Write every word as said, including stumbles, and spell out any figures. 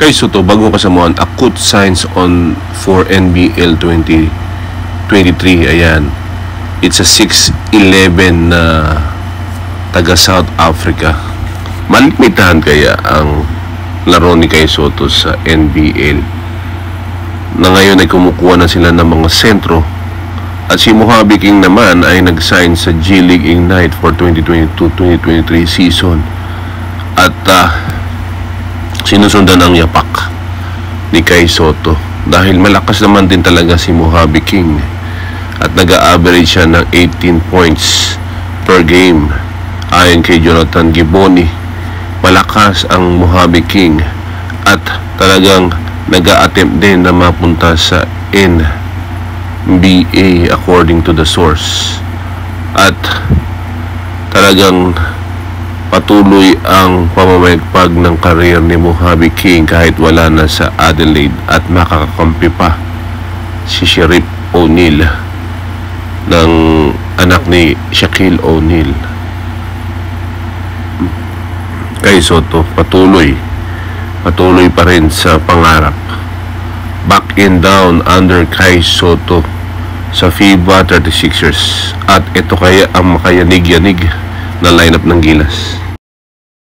Kay Soto, bago ka sa mga acute signs on for N B L twenty twenty-three. Ayan. It's a six eleven na uh, taga South Africa. Malimitahan kaya ang laro ni Kay Soto sa N B L na ngayon ay kumukuha na sila ng mga sentro, at si Mojave King naman ay nag-sign sa G League Ignite for twenty twenty-two twenty twenty-three season, at uh, sinusundan ang yapak ni Kay Soto dahil malakas naman din talaga si Mojave King at nag-a-average siya ng eighteen points per game. Ayon kay Jonathan Giboni, malakas ang Mojave King at talagang nag-a-attempt din na mapunta sa N B A according to the source, at talagang patuloy ang pamamayagpag ng career ni Mojave King kahit wala na sa Adelaide, at makakakampi pa si Sherriff O'Neal ng anak ni Shaquille O'Neal. Kay Soto patuloy patuloy pa rin sa pangarap. Back and down under Kay Soto sa FIBA thirty-sixers, at ito kaya ang makayanig-yanig na lineup ng Gilas.